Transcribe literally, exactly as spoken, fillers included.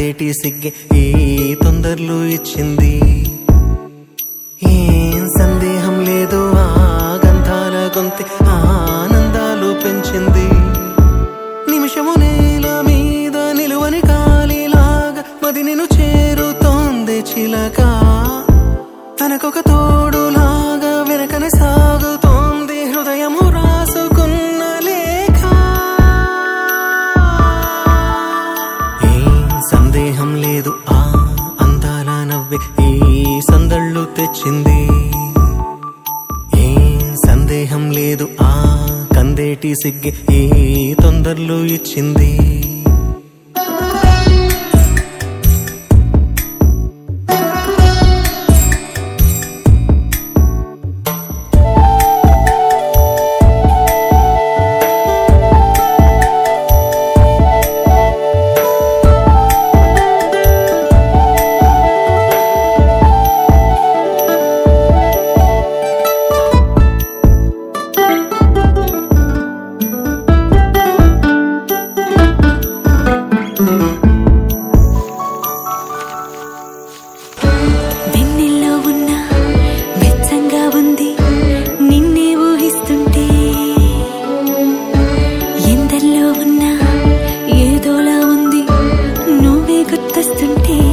కందేటి సిగ్గే ఈ తొందరలు ఇచ్చింది. ఏం సందేహం లేదు ఆ గంధాల గొంతె ఆనందాలు పెంచింది. నిమిషము నేల మీద నిలువని కాలిలాగా మది నిన్ను చేరుతోంది చిలక. తనకొక తోడులాగా వెనకనే సాగుతోంది హృదయము రాసుకున్న లేఖ. ఏం సందేహం లేదు ఆ అందాల నవ్వే ఈ సందళ్ళు తెచ్చింది. ఏం సందేహం లేదు ఆ కందేటి సిగ్గే ఈ తొందరలు ఇచ్చింది. వెన్నెల్లో ఉన్న వెచ్చంగా ఉంది నిన్నే ఊహిస్తుంటే, ఎందల్లో ఉన్న ఏదోలా ఉంది నువ్వే గుర్తొస్తుంటే.